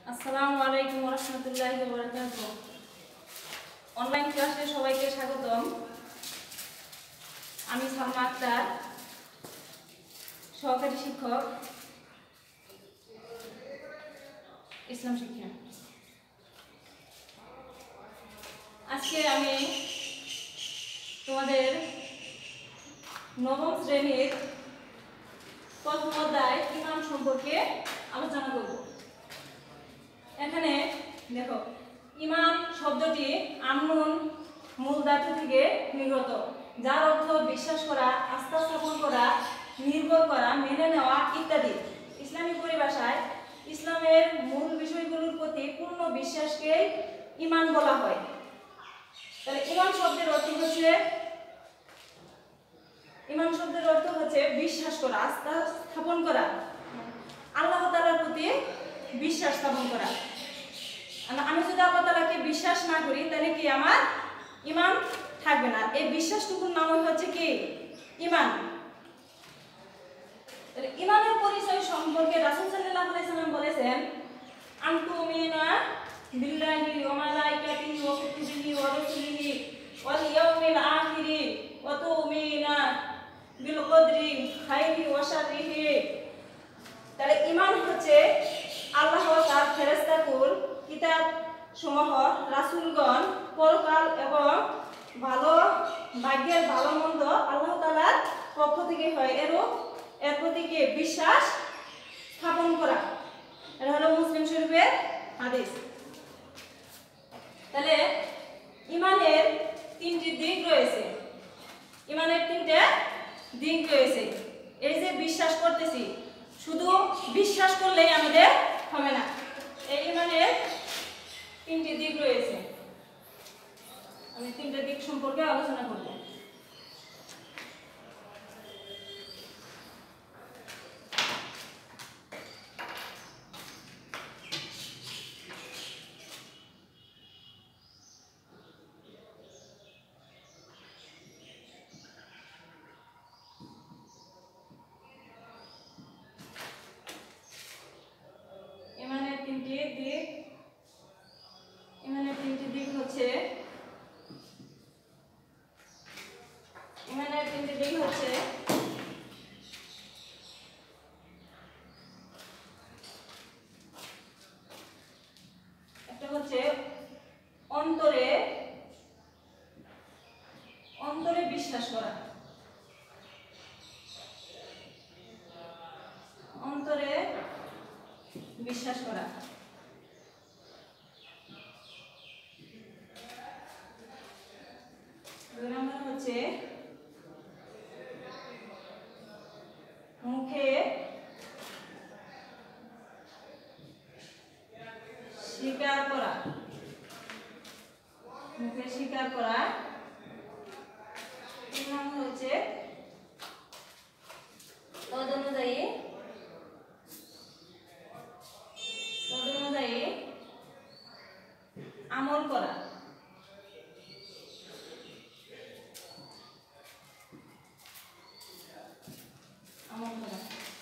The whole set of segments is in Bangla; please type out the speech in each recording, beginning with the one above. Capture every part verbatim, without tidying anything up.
আসসালামু আলাইকুম ওয়া রাহমাতুল্লাহি ওয়া বারাকাতুহু। অনলাইন ক্লাসে সবাইকে স্বাগতম। আমি সালমা আক্তার, সহকারী শিক্ষক, ইসলাম শিক্ষা। আজকে আমি তোমাদের নবম শ্রেণীর প্রথম অধ্যায় ঈমান সম্পর্কে আলোচনা করব। এখানে দেখো, ঈমান শব্দটি আমনুন মূল ধাতু থেকে নির্গত, যার অর্থ বিশ্বাস করা, আস্থা স্থাপন করা, নির্ভর করা, মেনে নেওয়া ইত্যাদি। ইসলামী পরিভাষায় ইসলামের মূল বিষয়গুলোর প্রতি পূর্ণ বিশ্বাসকে ঈমান বলা হয়। তাহলে ঈমান শব্দের অর্থ হচ্ছে ঈমান শব্দের অর্থ হচ্ছে বিশ্বাস করা, আস্থা স্থাপন করা, আল্লাহ তাআলার প্রতি বিশ্বাস স্থাপন করা। আমি যদি আল্লাহ তাআলাকে বিশ্বাস না করি তাহলে কি আমার ঈমান থাকবে না। এই বিশ্বাসটুকুর নাম হচ্ছে কি ঈমান। তাহলে ঈমানের পরিচয় সম্পর্কে রাসূল সাল্লাল্লাহু আলাইহি সাল্লাম বলেছেন, আনতুমিনা বিল্লাহি ওয়া মালাইকাতিহি ওয়া কুতুবিহি ওয়া রাসূলিহি ওয়াল ইয়াউমিল আখিরি ওয়া তুমিনা বিল কদরি খাইরি ওয়া শাররিহি। তাহলে ঈমান হচ্ছে আল্লাহ তার ফেরেশতাকুল, কিতাব সমূহ, রাসূলগণ, পরকাল এবং ভালো ভাগ্যের ভালো মন্দ আল্লাহ তাআলার পক্ষ থেকে হয়, এরও এর প্রতি বিশ্বাস স্থাপন করা। এটা হলো মুসলিম শরীফের হাদিস। তাহলে ঈমানের তিনটি দিক রয়েছে। ঈমানের তিনটে দিক রয়েছে। এই যে বিশ্বাস করতেছি, শুধু বিশ্বাস করলেই আমাদের হবে না। এই ঈমানের তিনটি দিক রয়েছে। আমি তিনটে দিক সম্পর্কে আলোচনা করব। ঈমানের তিনটি দিক ঈমানের তিনটি দিক হচ্ছে ঈমানের তিনটি দিক হচ্ছে একটা হচ্ছে অন্তরে অন্তরে বিশ্বাস করা, অন্তরে বিশ্বাস করা। দুই নম্বর হচ্ছে মুখে স্বীকার করা, মুখে স্বীকার করা। তিন নম্বর হচ্ছে তদ অনুযায়ী তদ অনুযায়ী আমল করা। আমল করা।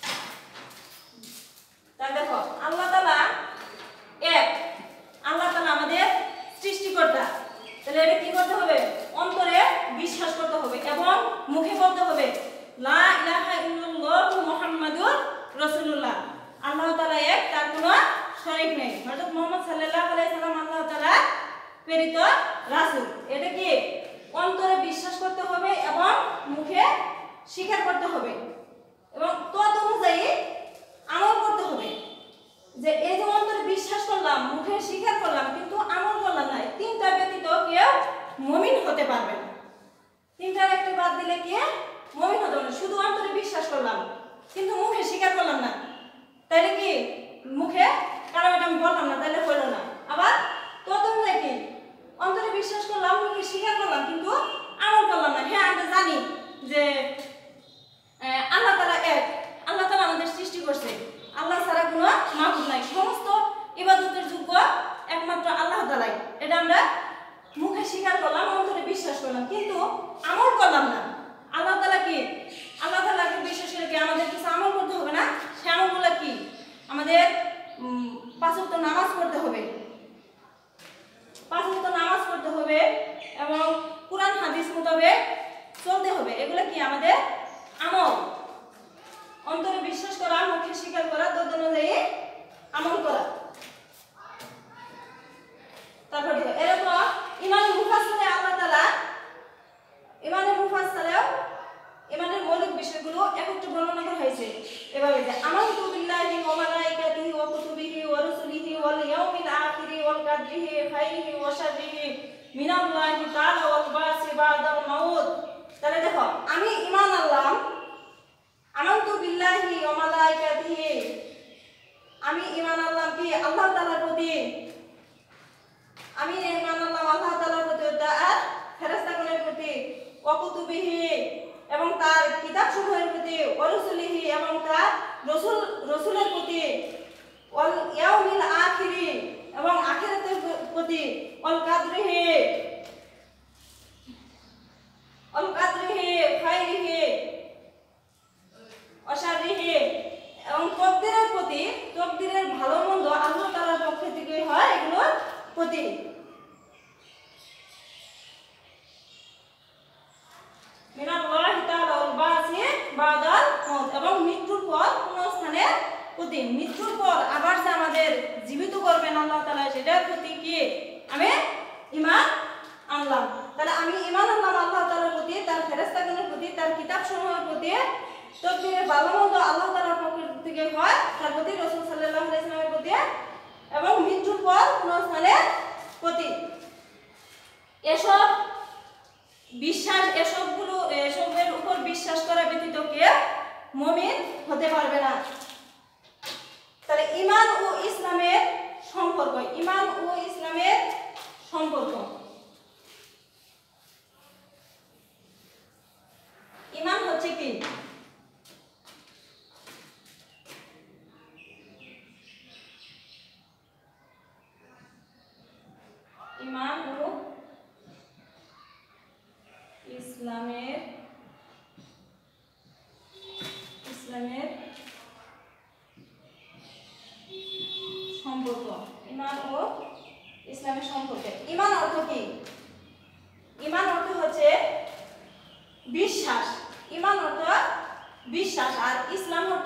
তাহলে দেখো, আল্লাহ তাআলা এক, আল্লাহ তাআলা আমাদের সৃষ্টিকর্তা। তাহলে এটা কি করতে হবে? অন্তরে বিশ্বাস করতে হবে এবং মুখে বলতে হবে লা ইলাহা ইল্লাল্লাহু মুহাম্মাদুর রাসূলুল্লাহ। আল্লাহ তাআলা এক, তার কোনো শরীক নেই। হযরত মুহাম্মদ সাল্লাল্লাহু আলাইহি সাল্লাম আল্লাহ তাআলা প্রেরিত রাসূল। এটা কি অন্তরে বিশ্বাস করতে হবে এবং মুখে স্বীকার করতে হবে এবং তদ অনুযায়ী আমল করতে হবে। যে এই যে অন্তরে বিশ্বাস করলাম, মুখে স্বীকার করলাম, কিন্তু আমল করলাম না, তিনটা ব্যতীত কেউ মুমিন হতে পারবে না। তিনটার একটা বাদ দিলে কে মুমিন হতে পারবে না। শুধু অন্তরে বিশ্বাস করলাম কিন্তু মুখে স্বীকার করলাম না, তাহলে কি মুখে কারণ এটা আমি বললাম না, তাহলে হলো না। আবার তদ অনুযায়ী কি অন্তরে বিশ্বাস করলাম, মুখে স্বীকার করলাম, কিন্তু আমল করলাম না। হ্যাঁ, আমরা জানি যে আল্লাহ তাআলা এক, আল্লাহ তাআলা আমাদের সৃষ্টি করছে, আল্লাহ ছাড়া কোনো মাবুদ নাই, সমস্ত ইবাদতের যোগ্য একমাত্র আল্লাহ তাআলাই। এটা আমরা মুখে স্বীকার করলাম, অন্তরে বিশ্বাস করলাম, কিন্তু আমল করলাম না। আল্লাহ তাআলা কি আল্লাহ তাআলাকে বিশ্বাস করে কি আমাদের কিছু আমল করতে হবে না? সে আমলগুলো কি আমাদের পাঁচ ওয়াক্ত নামাজ পড়তে হবে, পাঁচ ওয়াক্ত নামাজ পড়তে হবে এবং কুরআন হাদিস মোতাবেক চলতে হবে। এগুলো কি আমাদের আমল, অন্তরে বিশ্বাস করা, মুখে স্বীকার করা, তদ অনুযায়ী আমল করা। তারপর দেখো এরকম ইমানের মুফাসসালে আল্লাহ তাআলা ইমানের মুফাসসালেও ইমানের মৌলিক বিষয়গুলো একত্রে বর্ণনা করা হয়েছে এভাবে যে আমানতু বিল্লাহি ওয়া মালাইকাতিহি ওয়া কুতুবিহি ওয়া রুসুলিহি ওয়াল ইয়াউমিল আখিরি ওয়াল কাদরিহি খাইরিহি ওয়া শাররিহি মিনাল্লাহি তাআলা ওয়াল বাসি বাদাল মাউত। তাহলে দেখো আমি ঈমান আনলাম, আমানতু বিল্লাহি ওয়া মালাইকাতিহি, আমি ঈমান আনলাম কি আল্লাহ তাআলার প্রতি, আমি ঈমান আনলাম আল্লাহ তাআলার প্রতি আর ফেরেশতাগণের প্রতি, ওয়া কুতুবিহি এবং তার কিতাবসমূহের প্রতি, ওয়া রুসুলিহি এবং তার রাসূল রাসূলের প্রতি, ওয়াল ইয়াউমিল আখিরি এবং আখিরাতের প্রতি, ওয়াল কাদরিহি ওয়াল কাদরিহি খাইরিহি ওয়া শাররিহি এবং তকদীরের প্রতি, তকদীরের ভালো মন্দ আল্লাহ তাআলার পক্ষ থেকে হয় এগুলোর প্রতি। মিনাল্লাহি তাআলা ওয়াল বাসি বাদাল মাউত এবং মৃত্যুর পর পুনরুত্থানের প্রতি, মৃত্যুর পর আবার যে আমাদের জীবিত করবেন আল্লাহ তাআলা সেটার প্রতি কি আমি ঈমান আনলাম। তাহলে আমি ঈমান আনলাম আল্লাহ তাআলার প্রতি, তার ফেরেশতাগণের প্রতি, তার কিতাবসমূহের প্রতি, তকদীরের ভালো মন্দ আল্লাহ তাআলার পক্ষ থেকে হয় তার প্রতি, রাসূল সাল্লাল্লাহু আলাইহি ওয়াসাল্লামের প্রতি এবং মৃত্যুর পর পুনরুত্থানের প্রতি। এসব বিশ্বাস এসবগুলো এসবের উপর বিশ্বাস করা ব্যতীত কেউ মুমিন হতে পারবে না। তাহলে ঈমান ও ইসলামের সম্পর্ক, ঈমান ও ইসলামের সম্পর্ক। ঈমান হচ্ছে কি? ঈমান ও ইসলামের ইসলামের সম্পর্ক। ঈমান ও ইসলামের সম্পর্ক। ঈমান অর্থ কি? ঈমান অর্থ হচ্ছে বিশ্বাস, ঈমান অর্থ বিশ্বাস আর ইসলাম অর্থ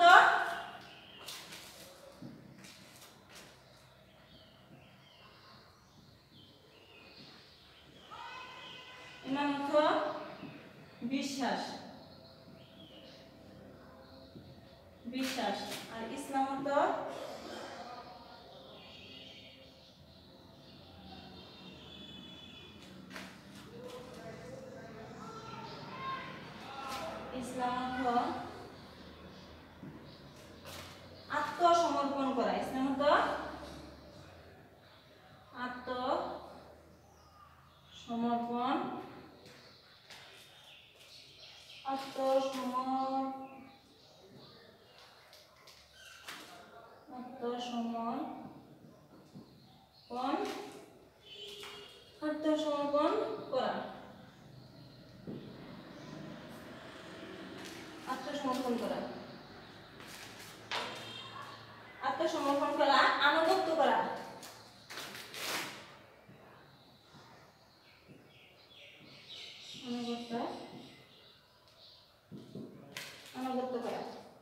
ঈমান অর্থ বিশ্বাস, বিশ্বাস আর ইসলাম অর্থ ইসলাম অর্থ আত্মসমর্পণ করা, ইসলাম অর্থ আত্মসমর্পণ আত্মসমর্পণ আত্মসমর্পণ আত্মসমর্পণ করা, আত্মসমর্পণ করা আত্মসমর্পণ করা আনুগত্য করা, আনুগত্য আনুগত্য করা।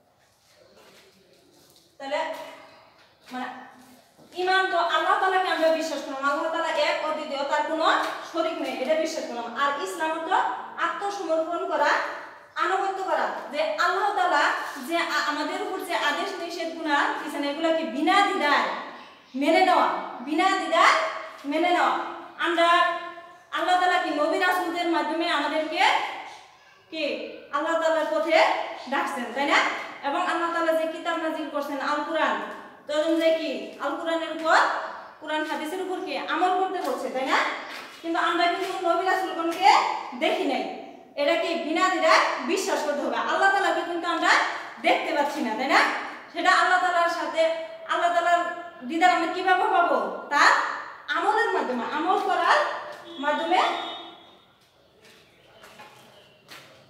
তাহলে মানে ঈমান তো আল্লাহ তাআলাকে আমরা বিশ্বাস করলাম, আল্লাহ তাআলা এক অদ্বিতীয়, তার কোনো শরীক নেই, এটা বিশ্বাস করলাম। আর ইসলাম তো আত্মসমর্পণ করা, আনুগত্য করা, যে আল্লাহ তাআলা যে আমাদের উপর যে আদেশ নিষেধগুলো দিয়েছেন এগুলোকে বিনা দ্বিধায় মেনে নেওয়া, বিনা দ্বিধায় মেনে নেওয়া। আমরা আল্লাহ তাআলা কি নবী রাসূলদের মাধ্যমে আমাদেরকে কি আল্লাহ তাআলার পথে ডাকছেন, তাই না? এবং আল্লাহ তাআলা যে কিতাব নাজিল করছেন আল কোরআন, তখন যে কি আল কোরআনের উপর, কোরআন হাদিসের উপর কি আমল করতে বলছে, তাই না? কিন্তু আমরা কিন্তু নবী রাসূলগণকে দেখি নাই, এটা কি বিনা দ্বিধায় বিশ্বাস করতে হবে। আল্লাহ তাআলাকে কিন্তু আমরা দেখতে পাচ্ছি না, তাই না? সেটা আল্লাহ তাআলার সাথে আল্লাহ তাআলার দিদার আমরা কিভাবে পাবো? তার আমলের মাধ্যমে, আমল করার মাধ্যমে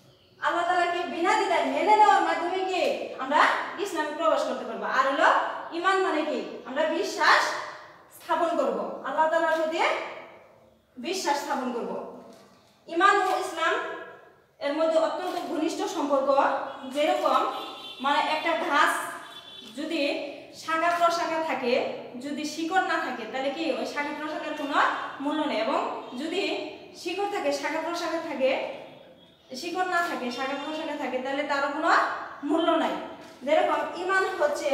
আল্লাহ তাআলাকে বিনা দ্বিধায় মেনে নেওয়ার মাধ্যমে কি আমরা ইসলামে প্রবেশ করতে পারবো। আর হলো ঈমান মানে কি? আমরা বিশ্বাস স্থাপন করব, আল্লাহ তাআলার প্রতি বিশ্বাস স্থাপন করব। ঈমান ও ইসলাম এর মধ্যে অত্যন্ত ঘনিষ্ঠ সম্পর্ক। যেরকম মানে একটা গাছ যদি শাখা প্রশাখা থাকে, যদি শিকড় না থাকে তাহলে কি ওই শাখা প্রশাখার কোনো মূল্য নেই, এবং যদি শিকড় থাকে, শাখা প্রশাখা থাকে, শিকড় না থাকে, শাখা প্রশাখা থাকে, তাহলে তারও কোনো মূল্য নাই। যেরকম ঈমান হচ্ছে,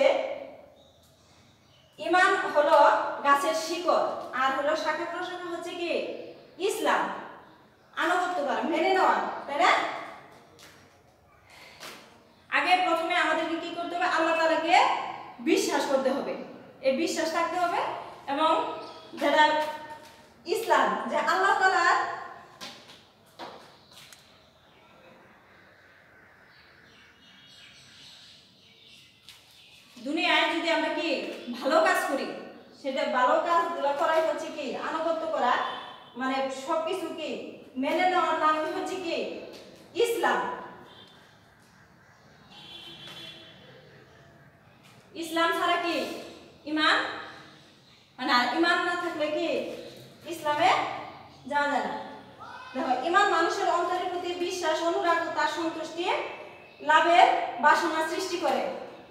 ঈমান হলো গাছের শিকড়, আর হলো শাখা প্রশাখা হচ্ছে কি ইসলাম, আনুগত্য করা, মেনে নেওয়া, তাই না? আগে প্রথমে আমাদেরকে কি করতে হবে? আল্লাহ তাআলাকে বিশ্বাস করতে হবে, এই বিশ্বাস থাকতে হবে। এবং যেটা ইসলাম, যে আল্লাহ তাআলার দুনিয়ায় যদি আমরা কি ভালো কাজ করি, সেটা ভালো কাজগুলো করাই হচ্ছে কি আনুগত্য করা, মানে সবকিছু কি মেনে নেওয়ার নাম হচ্ছে কি ইসলাম। ইসলাম ছাড়া কি ঈমান, মানে ঈমান না থাকলে কি ইসলামে যাওয়া যায় না। দেখো, ঈমান মানুষের অন্তরের প্রতি বিশ্বাস, অনুরাগ ও তার সন্তুষ্টি লাভের বাসনা সৃষ্টি করে,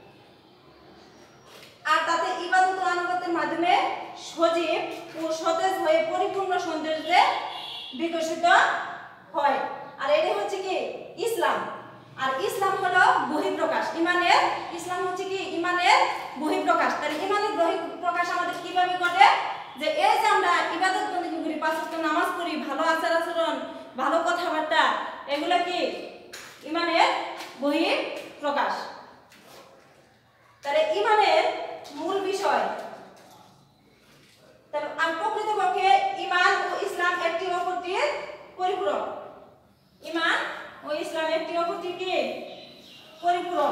আর তাতে ইবাদত ও আনুগত্যের মাধ্যমে সজীব ও সতেজ হয়ে পরিপূর্ণ সৌন্দর্যে বিকশিত হয়। আর এটা হচ্ছে কি ইসলাম। আর ইসলাম হলো বহিঃপ্রকাশ, ঈমানের ইসলাম হচ্ছে কি ঈমানের বহিঃপ্রকাশ। তাহলে ঈমানের বহিঃপ্রকাশ আমাদের কিভাবে ঘটে? যে এই যে আমরা ইবাদত বন্দেগী করি, পাঁচ ওয়াক্ত নামাজ পড়ি, ভালো আচার আচরণ, ভালো কথাবার্তা, এগুলো কি ঈমানের বহিঃপ্রকাশ। তাহলে ঈমানের মূল বিষয়, তাহলে প্রকৃতপক্ষে ঈমান ও ইসলাম একটি অপরটির পরিপূরক। ঈমান ও ইসলাম একটি অপরটির কি পরিপূরক।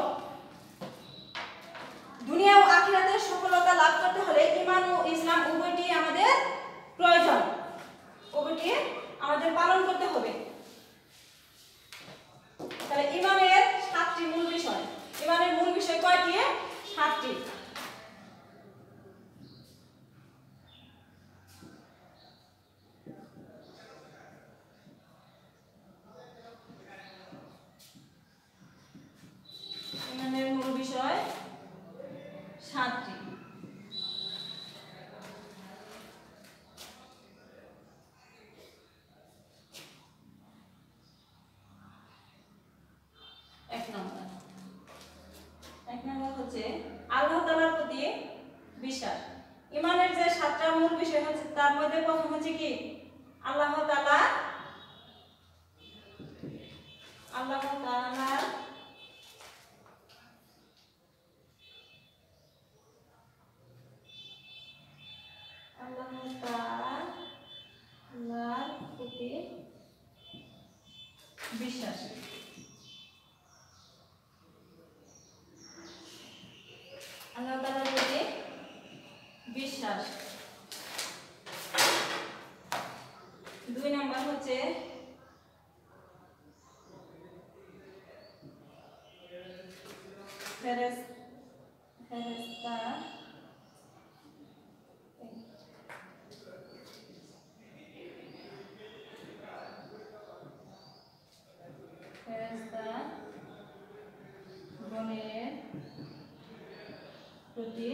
দুনিয়া ও আখিরাতের সফলতা লাভ করতে হলে ঈমান ও ইসলাম উভয়টি আমাদের প্রয়োজন, উভয়টি আমাদের পালন করতে হবে। তাহলে ঈমানের সাতটি মূল বিষয়। ঈমানের মূল বিষয় কয়টি? সাতটি। ঈমানের মূল বিষয় সাতটি। এক নম্বর এক নম্বর হচ্ছে আল্লাহ তাআলার প্রতি বিশ্বাস। ঈমানের যে সাতটা মূল বিষয় হচ্ছে, তার মধ্যে প্রথম হচ্ছে কি আল্লাহ তাআলা আল্লাহ তাআলা আল্লাহ তাআলার প্রতি বিশ্বাস। আল্লাহ তাআলার প্রতি বিশ্বাস। দুই নাম্বার হচ্ছে ফেরেশ ফেরেশতা ফেরেশতা গণের প্রতি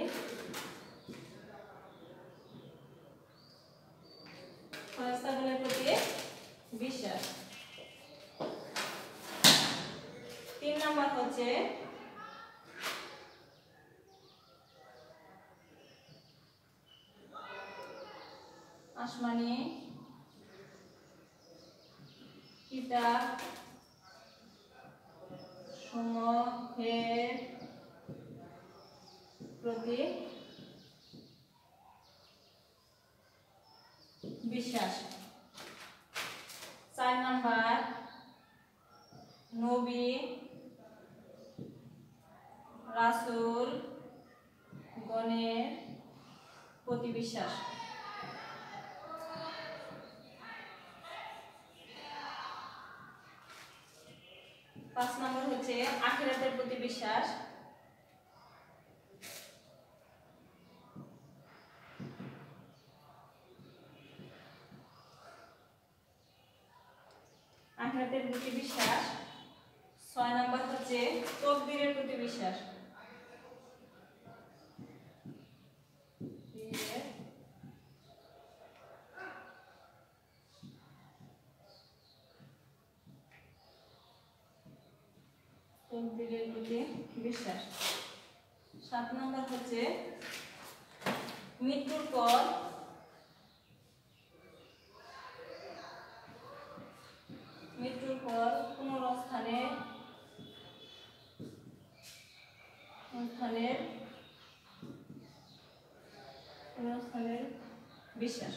ফেরেশতাগণের প্রতি বিশ্বাস। তিন নাম্বার হচ্ছে আসমানি কিতাব সমূহের প্রতি বিশ্বাস। চার নাম্বার নবী রাসূল গণের প্রতি বিশ্বাস। পাঁচ নম্বর হচ্ছে আখিরাতের প্রতি বিশ্বাস। আখিরাতের প্রতি বিশ্বাস। ছয় নাম্বার হচ্ছে তকদিরের প্রতি বিশ্বাস। তকদিরের প্রতি বিশ্বাস। সাত নাম্বার হচ্ছে মৃত্যুর পর মৃত্যুর পর পুনরুত্থানে পুনরুত্থানের পুনরুত্থানের বিশ্বাস।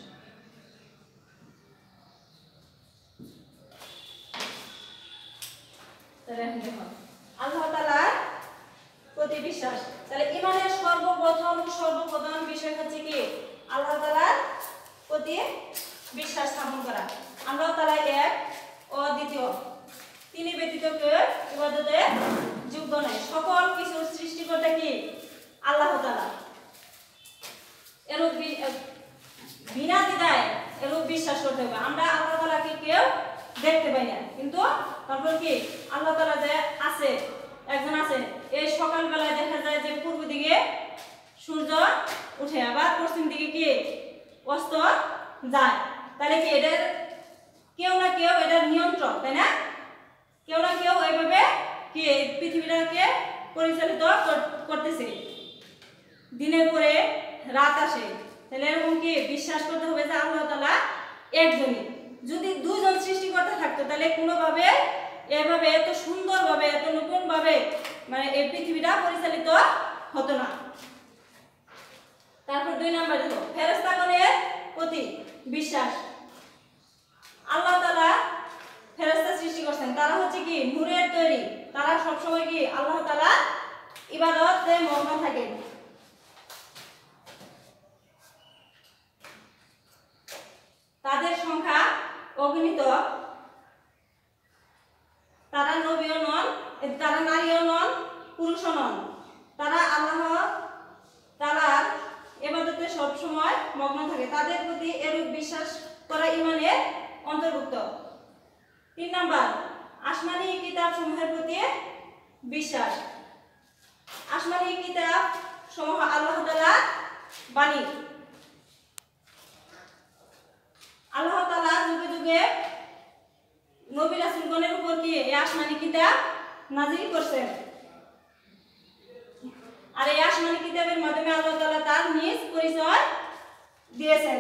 আল্লাহ তাআলার প্রতি বিশ্বাস। তাহলে ঈমানের সর্বপ্রথম সর্বপ্রধান বিষয় হচ্ছে কি আল্লাহ তাআলার প্রতি বিশ্বাস স্থাপন করা। আল্লাহ তাআলা এক, অদ্বিতীয়, তিনি ব্যতীত কেউ ইবাদতের যোগ্য নয়। সকল কিছুর সৃষ্টিকর্তা কি আল্লাহ তাআলা। এরূপ বিনা দ্বিধায় এরূপ বিশ্বাস করতে হবে। আমরা আল্লাহ তাআলাকে কেউ দেখতে পাই না, কিন্তু তারপর কি আল্লাহ তাআলা যে আছে, একজন আছে। এই সকালবেলায় দেখা যায় যে পূর্ব দিকে সূর্য উঠে, আবার পশ্চিম দিকে কি অস্ত যায়। তাহলে কি এটার কেউ না কেউ এটার নিয়ন্ত্রণ, তাই না? কেউ না কেউ এইভাবে কি পৃথিবীটাকে পরিচালিত করতেছে। দিনের পরে রাত আসে, তাহলে এরকম কি বিশ্বাস করতে হবে যে আল্লাহ তাআলা একজনই। যদি দুইজন সৃষ্টিকর্তা থাকতো তাহলে কোনোভাবে এভাবে এত সুন্দরভাবে এত নতুনভাবে মানে এই পৃথিবীটা পরিচালিত হতো না। তারপর দুই নম্বর দেখো ফেরেশতাগণের প্রতি বিশ্বাস। আল্লাহ তাআলা ফেরেশতা সৃষ্টি করছেন, তারা হচ্ছে কি নূরের তৈরি। তারা সবসময় কি আল্লাহ তাআলা ইবাদতে মগ্ন থাকে। তাদের সংখ্যা অগণিত। তারা নবীও নন, তারা নারীও নন, পুরুষও নন। তারা আল্লাহ তাআলার ইবাদতে সব সময় মগ্ন থাকে। তাদের প্রতি এরূপ বিশ্বাস করা ঈমানের অন্তর্ভুক্ত। তিন নাম্বার আসমানি কিতাব সমূহের প্রতি বিশ্বাস। আসমানি কিতাব সমূহ আল্লাহ তাআলার বাণী। আল্লাহ তাআলা যুগে যুগে নবী রাসূলগণের উপর কি এই আসমানি কিতাব নাযিল করছেন। আর এই আসমানি কিতাবের মাধ্যমে আল্লাহ তাআলা তার নিজ পরিচয় দিয়েছেন।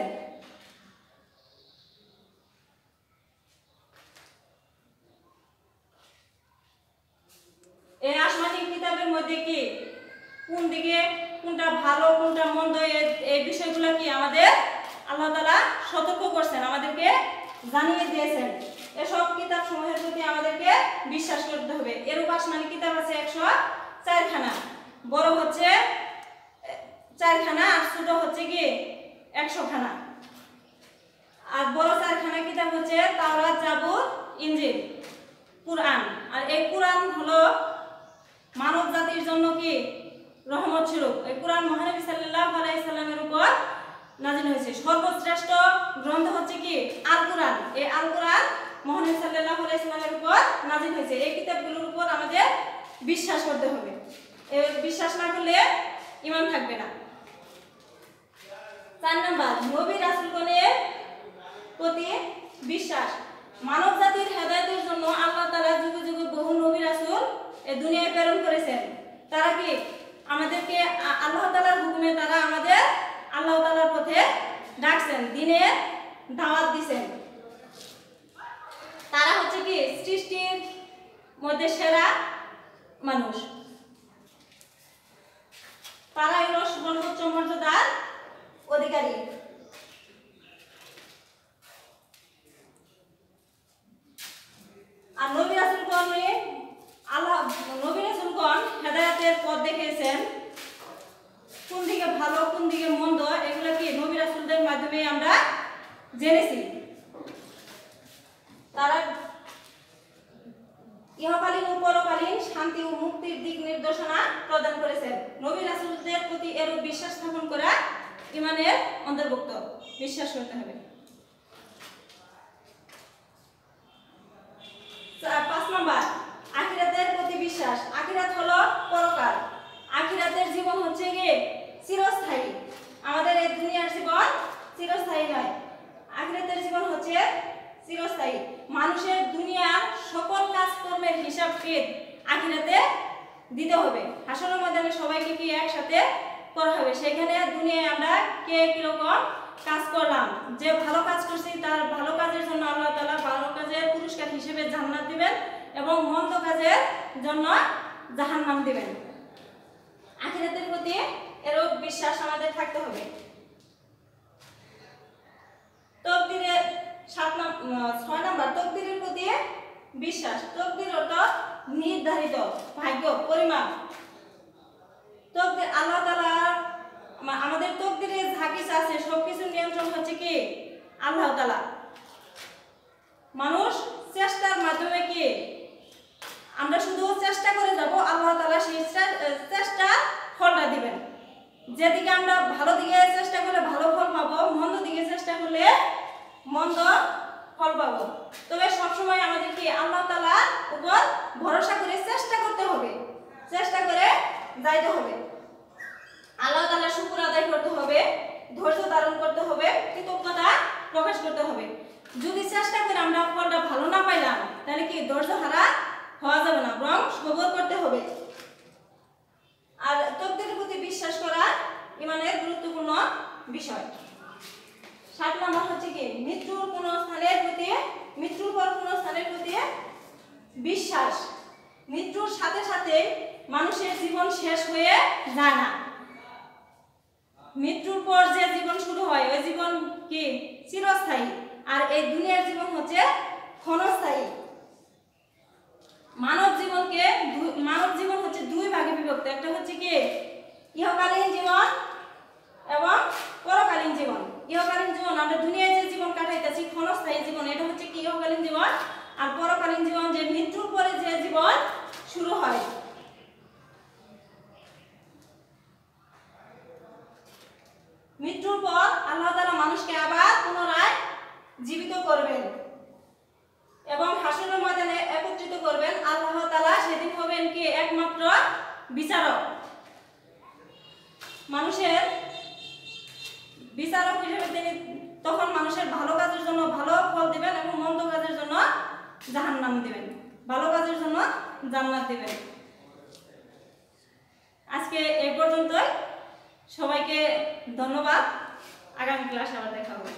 এই আসমানি কিতাবের মধ্যে কি কোন দিকে কোনটা ভালো কোনটা মন্দ এই বিষয়গুলো কি আমাদের আল্লাহ তাআলা সতর্ক করছেন, আমাদেরকে জানিয়ে দিয়েছেন। এসব কিতাব সমূহের প্রতি আমাদেরকে বিশ্বাস করতে হবে। এরূপ আসমানি কিতাব আছে একশো চারখানা, বড় হচ্ছে চারখানা আর ছোট হচ্ছে কি একশো খানা। আর বড় চারখানা কিতাব হচ্ছে তাওরাত, জাবুর, ইনজিল, কুরআন। আর এই কুরআন হলো মানব জাতির জন্য কি রহমত স্বরূপ। এই কুরআন মহানবী সাল্লাল্লাহু আলাইহি সাল্লামের উপর নাযিল হয়েছে। সর্বশ্রেষ্ঠ গ্রন্থ হচ্ছে কি আল কুরআন। এই আল কুরআন মহানবী সাল্লাল্লাহু আলাইহি সাল্লামের উপর নাযিল হয়েছে। এই কিতাবগুলোর উপর আমাদের বিশ্বাস করতে হবে। এই বিশ্বাস না করলে ঈমান থাকবে না। চার নাম্বার নবী রাসূলগণের প্রতি বিশ্বাস। মানব জাতির হেদায়েতের জন্য আল্লাহ তাআলা যুগে যুগে বহু নবী রাসূল এই দুনিয়ায় প্রেরণ করেছেন। তারা কি আমাদেরকে আল্লাহ তাআলার হুকুমে তারা আমাদের আল্লাহ তাআলার পথে ডাকছেন, দ্বীনের দাওয়াত দিয়েছেন। তারা হচ্ছে কি সৃষ্টির মধ্যে সেরা মানুষ। তারা হলো সর্বোচ্চ মর্যাদার অধিকারী। আর নবী রাসূলগণ আল্লাহ নবী রাসূলগণ হেদায়েতের পথ দেখিয়েছেন। কোন দিকে ভালো কোন দিকে মন্দ এগুলো কি নবী রাসূলদের মাধ্যমে আমরা জেনেছি। তারা ইহকালীন ও পরকালীন শান্তি ও মুক্তির দিক নির্দেশনা প্রদান করেছেন। নবী রাসূলদের প্রতি এরূপ বিশ্বাস স্থাপন করা ঈমানের অন্তর্ভুক্ত। বিশ্বাস করতে হবে। পাঁচ নাম্বার আখিরাতের প্রতি বিশ্বাস। আখিরাত হলো পরকাল। আখিরাতের জীবন হচ্ছে কি চিরস্থায়ী। আমাদের এই দুনিয়ার জীবন চিরস্থায়ী নয়, আখিরাতের জীবন হচ্ছে চিরস্থায়ী। মানুষের দুনিয়ার সকল কাজকর্মের হিসাব ফির আখিরাতে দিতে হবে। হাসরের ময়দানে সবাইকে কি একসাথে করা হবে। সেখানে দুনিয়ায় আমরা কে কিরকম কাজ করলাম, যে ভালো কাজ করছি তার ভালো কাজের জন্য আল্লাহ তাআলা ভালো কাজের পুরস্কার হিসেবে জান্নাত দিবেন এবং মন্দ কাজের জন্য জাহান্নাম দিবেন। আখিরাতের প্রতি এরূপ বিশ্বাস আমাদের থাকতে হবে। তকদিরের সাত নাম্বার ছয় নাম্বার তকদিরের প্রতি বিশ্বাস। তকদির অর্থ নির্ধারিত ভাগ্য পরিমাপ। তকদির আল্লাহ তাআলা আমাদের তকদিরে যা কিছু আছে সবকিছু নিয়ন্ত্রণ হচ্ছে কি আল্লাহ তাআলা। মানুষ চেষ্টার মাধ্যমে কি আমরা শুধু চেষ্টা করে যাব, আল্লাহ তাআলা সেই চেষ্টা ফলটা দিবেন। যেদিকে আমরা ভালো দিকে চেষ্টা করলে ভালো ফল পাবো, মন্দ দিকে চেষ্টা করলে মন্দ ফল পাবো। তবে সবসময় আমাদের কি আল্লাহ তাআলার উপর ভরসা করে চেষ্টা করতে হবে, চেষ্টা করে যাইতে হবে। আল্লাহ তাআলার শুকর আদায় করতে হবে, ধৈর্য ধারণ করতে হবে, কৃতজ্ঞতা প্রকাশ করতে হবে। যদি চেষ্টা করে আমরা ফলটা ভালো না পাইলাম তাহলে কি ধৈর্য হারা হওয়া যাবে না, বরং সবর করতে হবে। আর তকদিরের প্রতি বিশ্বাস করা ইমানের গুরুত্বপূর্ণ বিষয়। সাত নম্বর হচ্ছে কি মৃত্যুর কোন স্থানের প্রতি মৃত্যুর পর কোন স্থানের প্রতি বিশ্বাস। মৃত্যুর সাথে সাথে মানুষের জীবন শেষ হয়ে যায় না। মৃত্যুর পর যে জীবন শুরু হয় ওই জীবন কি চিরস্থায়ী, আর এই দুনিয়ার জীবন হচ্ছে ক্ষণস্থায়ী। মানব জীবনকে মানব জীবন হচ্ছে দুই ভাগে বিভক্ত। একটা হচ্ছে কি ইহকালীন জীবন এবং পরকালীন জীবন। ইহকালীন জীবন আমরা দুনিয়ায় যে জীবন কাটাইতেছি ক্ষণস্থায়ী জীবন, এটা হচ্ছে কি ইহকালীন জীবন। আর পরকালীন জীবন যে মৃত্যুর পরে যে জীবন শুরু হয়। মৃত্যুর পর আল্লাহ তাআলা মানুষকে আবার পুনরায় জীবিত করবেন এবং হাসরের ময়দানে একত্রিত করবেন। আল্লাহ তাআলা সেদিন হবেন কি একমাত্র বিচারক, মানুষের বিচারক হিসেবে তিনি তখন মানুষের ভালো কাজের জন্য ভালো ফল দিবেন এবং মন্দ কাজের জন্য জাহান্নাম দিবেন, ভালো কাজের জন্য জান্নাত দিবেন। আজকে এই পর্যন্তই। সবাইকে ধন্যবাদ। আগামী ক্লাসে আবার দেখা হবে।